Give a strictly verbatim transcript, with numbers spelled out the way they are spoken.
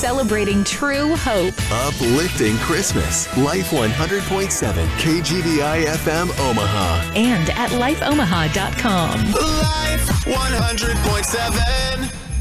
celebrating true hope. Uplifting Christmas. Life one hundred point seven K G B I F M Omaha. And at life omaha dot com. Life one hundred point seven.